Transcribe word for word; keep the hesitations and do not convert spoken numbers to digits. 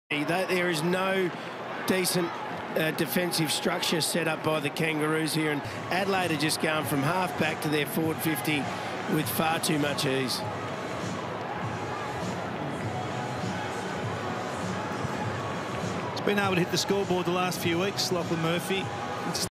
There is no decent uh, defensive structure set up by the Kangaroos here, and Adelaide are just going from half back to their forward fifty with far too much ease. He's been able to hit the scoreboard the last few weeks, Lachlan Murphy.